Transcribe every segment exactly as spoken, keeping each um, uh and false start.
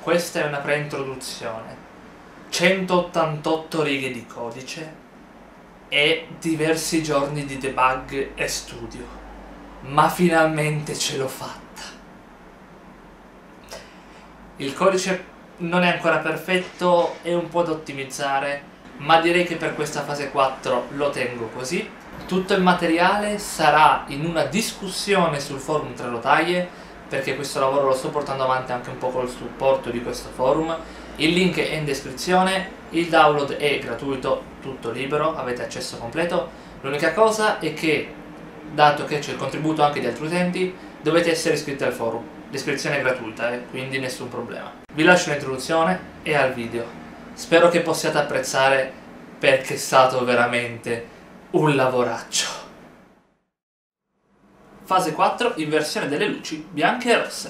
Questa è una preintroduzione, centottantotto righe di codice e diversi giorni di debug e studio, ma finalmente ce l'ho fatta. Il codice non è ancora perfetto, è un po' da ottimizzare, ma direi che per questa fase quattro lo tengo così. Tutto il materiale sarà in una discussione sul forum Tre Rotaie, perché questo lavoro lo sto portando avanti anche un po' col supporto di questo forum. Il link è in descrizione, il download è gratuito, tutto libero, avete accesso completo. L'unica cosa è che, dato che c'è il contributo anche di altri utenti, dovete essere iscritti al forum. L'iscrizione è gratuita, eh, quindi nessun problema. Vi lascio l'introduzione e al video. Spero che possiate apprezzare, perché è stato veramente un lavoraccio. Fase quattro, inversione delle luci bianche e rosse.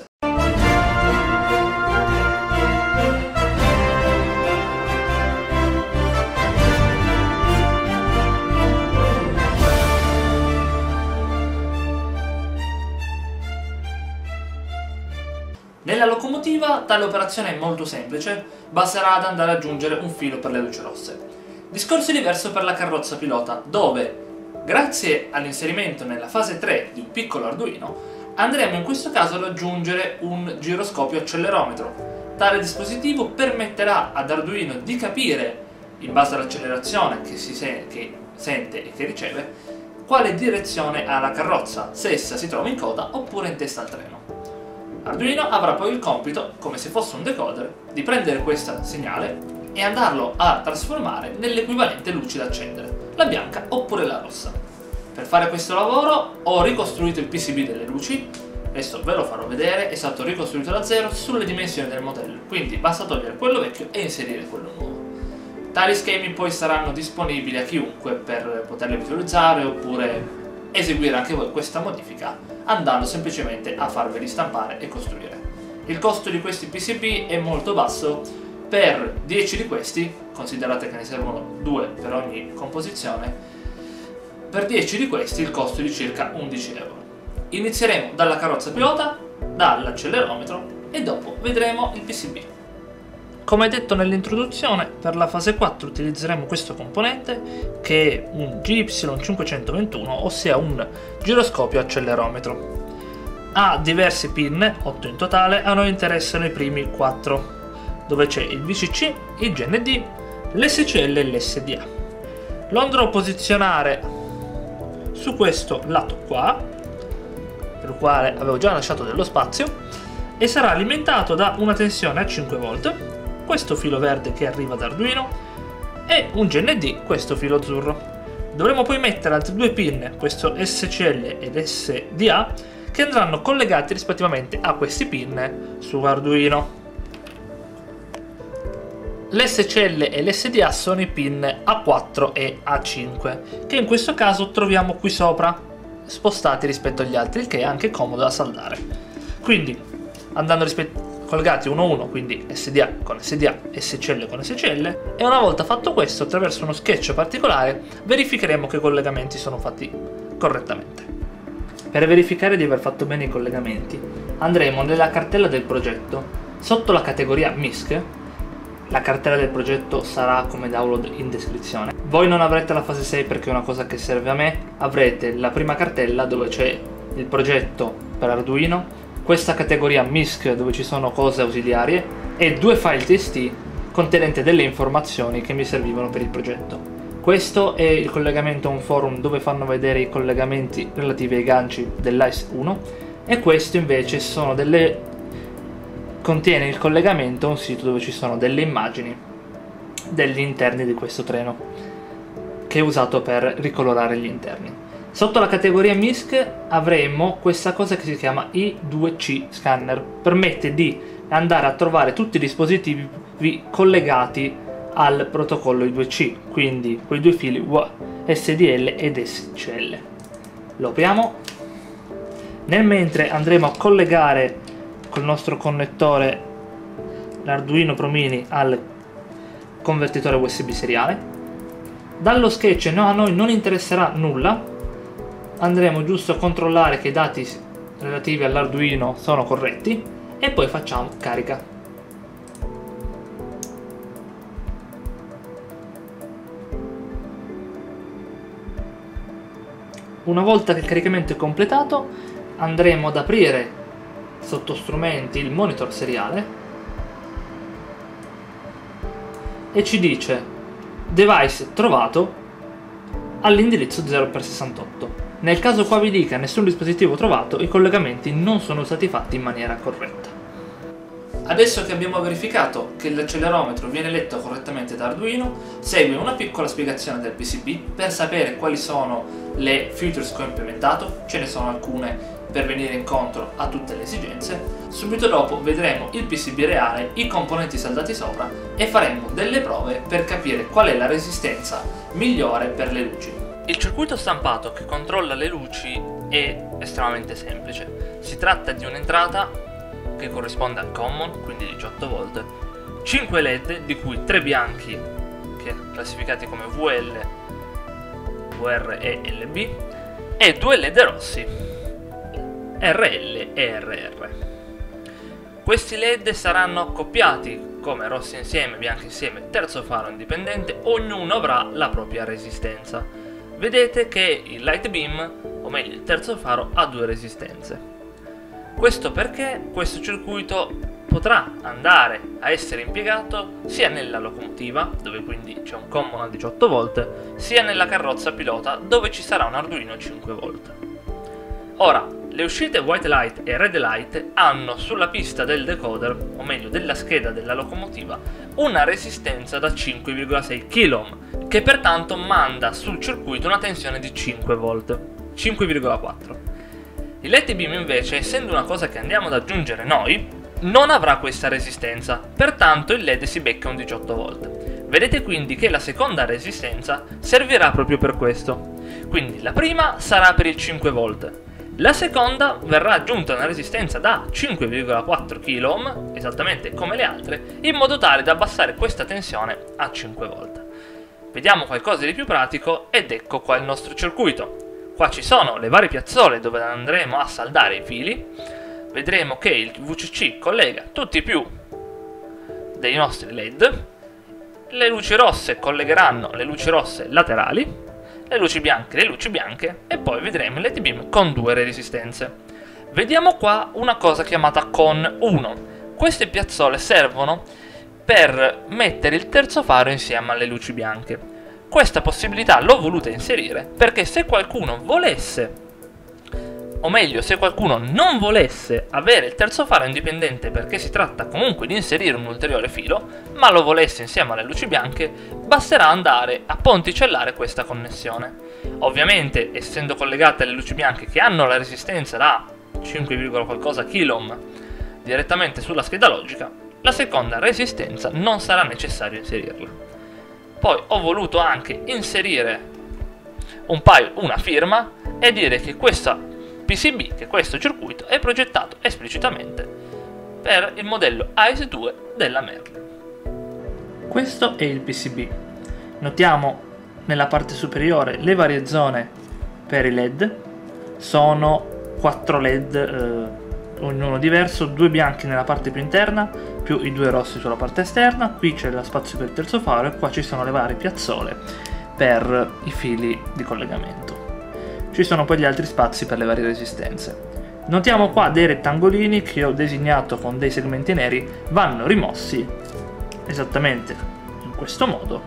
Nella locomotiva tale operazione è molto semplice, basterà ad andare ad aggiungere un filo per le luci rosse. Discorso diverso per la carrozza pilota, dove, grazie all'inserimento nella fase tre di un piccolo Arduino, andremo in questo caso ad aggiungere un giroscopio accelerometro. Tale dispositivo permetterà ad Arduino di capire, in base all'accelerazione che si se che sente e che riceve, quale direzione ha la carrozza, se essa si trova in coda oppure in testa al treno. Arduino avrà poi il compito, come se fosse un decoder, di prendere questo segnale e andarlo a trasformare nell'equivalente luci da accendere, la bianca oppure la rossa. Per fare questo lavoro ho ricostruito il P C B delle luci, adesso ve lo farò vedere, è stato ricostruito da zero sulle dimensioni del modello, quindi basta togliere quello vecchio e inserire quello nuovo. Tali schemi poi saranno disponibili a chiunque per poterli visualizzare oppure eseguire anche voi questa modifica andando semplicemente a farveli stampare e costruire. Il costo di questi P C B è molto basso. Per dieci di questi, considerate che ne servono due per ogni composizione, per dieci di questi il costo è di circa undici euro. Inizieremo dalla carrozza pilota, dall'accelerometro e dopo vedremo il P C B. Come detto nell'introduzione, per la fase quattro utilizzeremo questo componente che è un G Y cinquecentoventuno, ossia un giroscopio accelerometro. Ha diversi pin, otto in totale, a noi interessano i primi quattro, dove c'è il V C C, il G N D, l'S C L e l'S D A. Lo andrò a posizionare su questo lato qua, per il quale avevo già lasciato dello spazio, e sarà alimentato da una tensione a cinque volt, questo filo verde che arriva da Arduino, e un G N D, questo filo azzurro. Dovremo poi mettere altri due pin, questo S C L ed S D A, che andranno collegati rispettivamente a questi pin su Arduino. L'S C L e l'S D A sono i pin A quattro e A cinque, che in questo caso troviamo qui sopra, spostati rispetto agli altri, il che è anche comodo da saldare. Quindi, andando collegati uno a uno, quindi S D A con S D A, S C L con S C L, e una volta fatto questo, attraverso uno sketch particolare, verificheremo che i collegamenti sono fatti correttamente. Per verificare di aver fatto bene i collegamenti, andremo nella cartella del progetto, sotto la categoria M I S C. La cartella del progetto sarà come download in descrizione. Voi non avrete la fase sei perché è una cosa che serve a me. Avrete la prima cartella dove c'è il progetto per Arduino, questa categoria M I S C dove ci sono cose ausiliarie e due file txt contenenti delle informazioni che mi servivano per il progetto. Questo è il collegamento a un forum dove fanno vedere i collegamenti relativi ai ganci dell'A E S uno e questo invece sono delle contiene il collegamento a un sito dove ci sono delle immagini degli interni di questo treno che è usato per ricolorare gli interni. Sotto la categoria M I S C avremo questa cosa che si chiama I due C Scanner, permette di andare a trovare tutti i dispositivi collegati al protocollo I due C, quindi quei due fili S D L ed S C L. Lo apriamo. Nel mentre andremo a collegare col nostro connettore l'Arduino Pro Mini al convertitore U S B seriale. Dallo sketch no, a noi non interesserà nulla, andremo giusto a controllare che i dati relativi all'Arduino sono corretti e poi facciamo carica. Una volta che il caricamento è completato, andremo ad aprire sotto strumenti il monitor seriale e ci dice device trovato all'indirizzo zero per sessantotto. Nel caso qua vi dica nessun dispositivo trovato, i collegamenti non sono stati fatti in maniera corretta. Adesso che abbiamo verificato che l'accelerometro viene letto correttamente da Arduino, segue una piccola spiegazione del P C B per sapere quali sono le features che ho implementato. Ce ne sono alcune per venire incontro a tutte le esigenze. Subito dopo vedremo il P C B reale, i componenti saldati sopra e faremo delle prove per capire qual è la resistenza migliore per le luci. Il circuito stampato che controlla le luci è estremamente semplice. Si tratta di un'entrata che corrisponde al common, quindi diciotto volt, cinque L E D di cui tre bianchi, che classificati come V L, V R e L B, e due L E D rossi, R L e R R. Questi L E D saranno accoppiati come rossi insieme, bianchi insieme, terzo faro indipendente, ognuno avrà la propria resistenza. Vedete che il light beam, o meglio il terzo faro, ha due resistenze. Questo perché questo circuito potrà andare a essere impiegato sia nella locomotiva, dove quindi c'è un common a diciotto volt, sia nella carrozza pilota, dove ci sarà un Arduino cinque volt. Ora, le uscite white light e red light hanno sulla pista del decoder, o meglio della scheda della locomotiva, una resistenza da cinque virgola sei kilo-ohm, che pertanto manda sul circuito una tensione di cinque volt, cinque virgola quattro. Il light beam invece, essendo una cosa che andiamo ad aggiungere noi, non avrà questa resistenza, pertanto il L E D si becca un diciotto volt. Vedete quindi che la seconda resistenza servirà proprio per questo. Quindi la prima sarà per il cinque volt, la seconda verrà aggiunta una resistenza da cinque virgola quattro kilo-ohm, esattamente come le altre, in modo tale da abbassare questa tensione a cinque volt. Vediamo qualcosa di più pratico ed ecco qua il nostro circuito. Qua ci sono le varie piazzole dove andremo a saldare i fili. Vedremo che il V C C collega tutti più dei nostri L E D. Le luci rosse collegheranno le luci rosse laterali, le luci bianche le luci bianche e poi vedremo il L E D beam con due resistenze. Vediamo qua una cosa chiamata con uno. Queste piazzole servono per mettere il terzo faro insieme alle luci bianche. Questa possibilità l'ho voluta inserire perché se qualcuno volesse, o meglio se qualcuno non volesse avere il terzo faro indipendente perché si tratta comunque di inserire un ulteriore filo, ma lo volesse insieme alle luci bianche, basterà andare a ponticellare questa connessione. Ovviamente, essendo collegate alle luci bianche che hanno la resistenza da cinque, qualcosa kilo-ohm direttamente sulla scheda logica, la seconda resistenza non sarà necessario inserirla. Poi ho voluto anche inserire un paio, una firma e dire che questa P C B, che questo circuito è progettato esplicitamente per il modello A S due della Merlin. Questo è il P C B. Notiamo nella parte superiore le varie zone per i L E D. Sono quattro L E D, eh, ognuno diverso, due bianchi nella parte più interna, più i due rossi sulla parte esterna. Qui c'è lo spazio per il terzo faro e qua ci sono le varie piazzole per i fili di collegamento. Ci sono poi gli altri spazi per le varie resistenze. Notiamo qua dei rettangolini che ho designato con dei segmenti neri, vanno rimossi esattamente in questo modo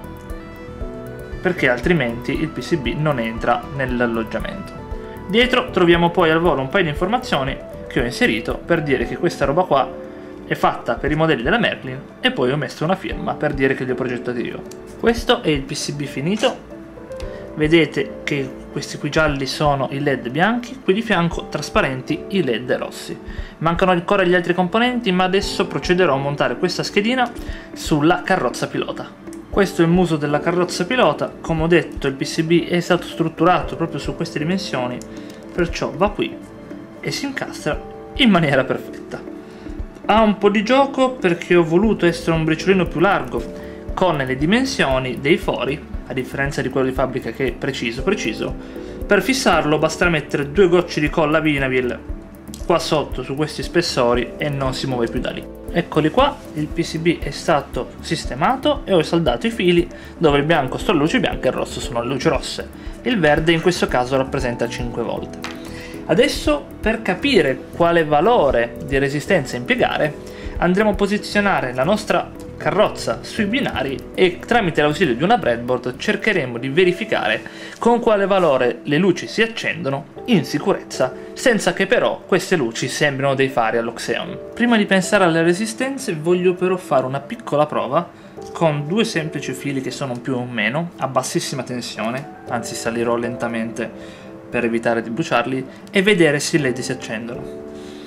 perché altrimenti il P C B non entra nell'alloggiamento. Dietro troviamo poi al volo un paio di informazioni che ho inserito per dire che questa roba qua è fatta per i modelli della Merlin e poi ho messo una firma per dire che li ho progettati io. Questo è il P C B finito. Vedete che questi qui gialli sono i L E D bianchi, qui di fianco trasparenti i L E D rossi. Mancano ancora gli altri componenti, ma adesso procederò a montare questa schedina sulla carrozza pilota. Questo è il muso della carrozza pilota. Come ho detto, il P C B è stato strutturato proprio su queste dimensioni, perciò va qui e si incastra in maniera perfetta. Ha un po' di gioco perché ho voluto essere un briciolino più largo con le dimensioni dei fori, a differenza di quello di fabbrica che è preciso preciso. Per fissarlo basterà mettere due gocce di colla Vinavil qua sotto su questi spessori e non si muove più da lì. Eccoli qua, il P C B è stato sistemato e ho saldato i fili dove il bianco sono le luci bianche e il rosso sono le luci rosse. Il verde in questo caso rappresenta cinque volt. Adesso, per capire quale valore di resistenza impiegare, andremo a posizionare la nostra carrozza sui binari e tramite l'ausilio di una breadboard cercheremo di verificare con quale valore le luci si accendono in sicurezza, senza che però queste luci sembrino dei fari all'Oxeon. Prima di pensare alle resistenze voglio però fare una piccola prova con due semplici fili che sono un più o un meno a bassissima tensione, anzi salirò lentamente per evitare di bruciarli, e vedere se i led si accendono.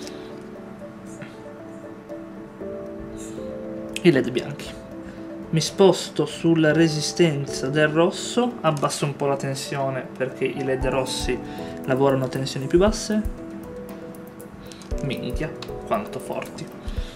I led bianchi. Mi sposto sulla resistenza del rosso, abbasso un po' la tensione perché i led rossi lavorano a tensioni più basse. Minchia, quanto forti.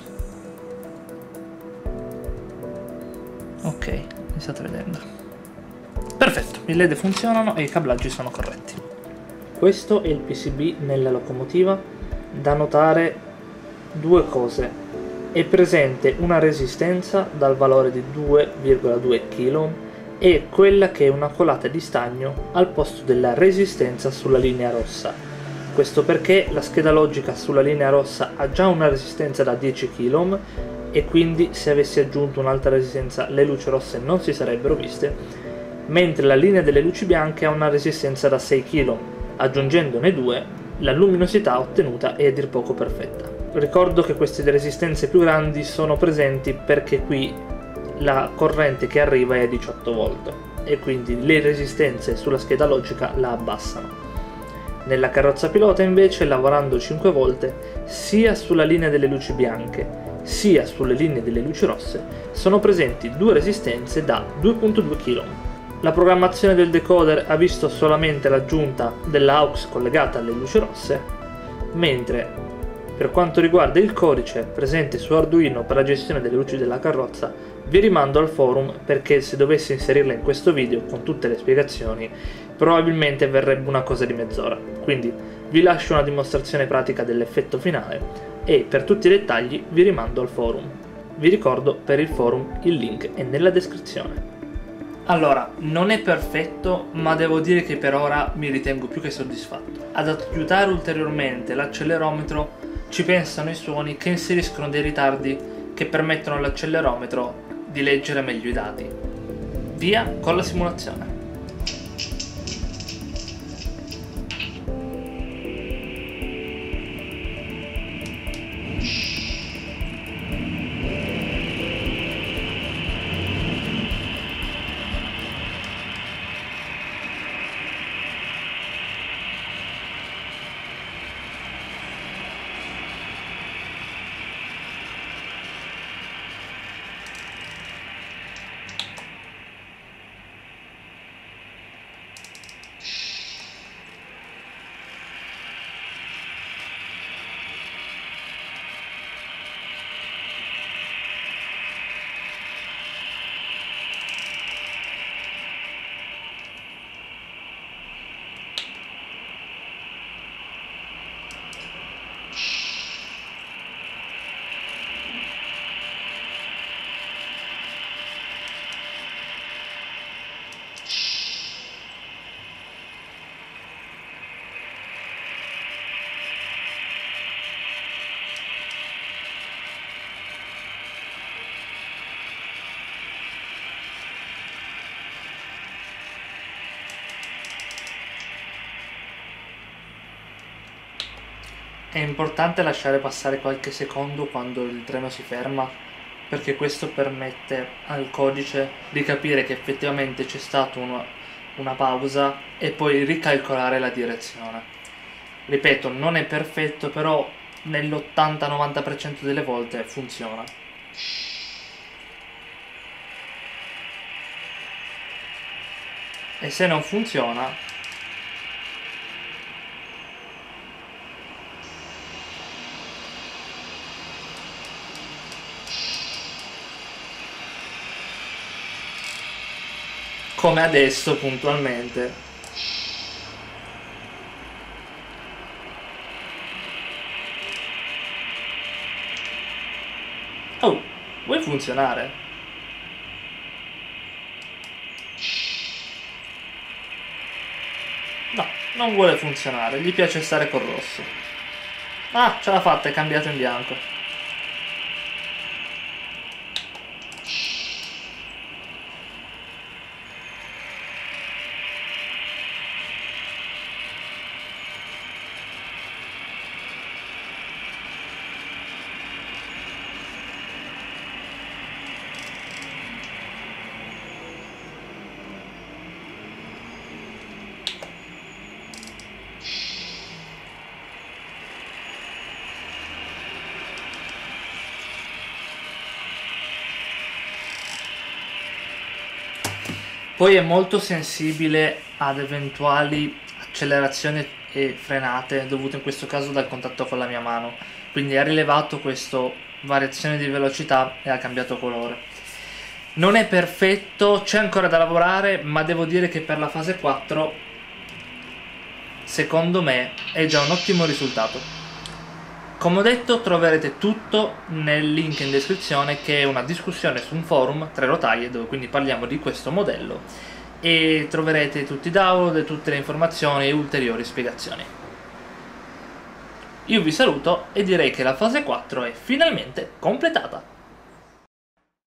Ok, mi state vedendo. Perfetto, i led funzionano e i cablaggi sono corretti. Questo è il P C B nella locomotiva. Da notare due cose. È presente una resistenza dal valore di due virgola due chilohm e quella che è una colata di stagno al posto della resistenza sulla linea rossa. Questo perché la scheda logica sulla linea rossa ha già una resistenza da dieci chilohm e quindi se avessi aggiunto un'altra resistenza le luci rosse non si sarebbero viste, mentre la linea delle luci bianche ha una resistenza da sei chilohm. Aggiungendone due, la luminosità ottenuta è a dir poco perfetta. Ricordo che queste resistenze più grandi sono presenti perché qui la corrente che arriva è a diciotto volt e quindi le resistenze sulla scheda logica la abbassano. Nella carrozza pilota invece, lavorando cinque volte, sia sulla linea delle luci bianche sia sulle linee delle luci rosse sono presenti due resistenze da due virgola due chilohm. La programmazione del decoder ha visto solamente l'aggiunta della aux collegata alle luci rosse, mentre per quanto riguarda il codice presente su Arduino per la gestione delle luci della carrozza, vi rimando al forum perché se dovessi inserirla in questo video con tutte le spiegazioni probabilmente verrebbe una cosa di mezz'ora. Quindi vi lascio una dimostrazione pratica dell'effetto finale e per tutti i dettagli vi rimando al forum. Vi ricordo per il forum il link è nella descrizione. Allora, non è perfetto, ma devo dire che per ora mi ritengo più che soddisfatto. Ad aiutare ulteriormente l'accelerometro ci pensano i suoni che inseriscono dei ritardi che permettono all'accelerometro di leggere meglio i dati. Via con la simulazione. È importante lasciare passare qualche secondo quando il treno si ferma, perché questo permette al codice di capire che effettivamente c'è stata una, una pausa e poi ricalcolare la direzione. Ripeto, non è perfetto, però nell'ottanta novanta per cento delle volte funziona. E se non funziona, come adesso puntualmente, Oh, vuoi funzionare? No, non vuole funzionare, gli piace stare col rosso. Ah, ce l'ha fatta, è cambiato in bianco. Poi è molto sensibile ad eventuali accelerazioni e frenate dovute in questo caso dal contatto con la mia mano, quindi ha rilevato questa variazione di velocità e ha cambiato colore. Non è perfetto, c'è ancora da lavorare, ma devo dire che per la fase quattro secondo me è già un ottimo risultato. Come ho detto, troverete tutto nel link in descrizione, che è una discussione su un forum tre rotaie dove quindi parliamo di questo modello, e troverete tutti i download, tutte le informazioni e ulteriori spiegazioni. Io vi saluto e direi che la fase quattro è finalmente completata.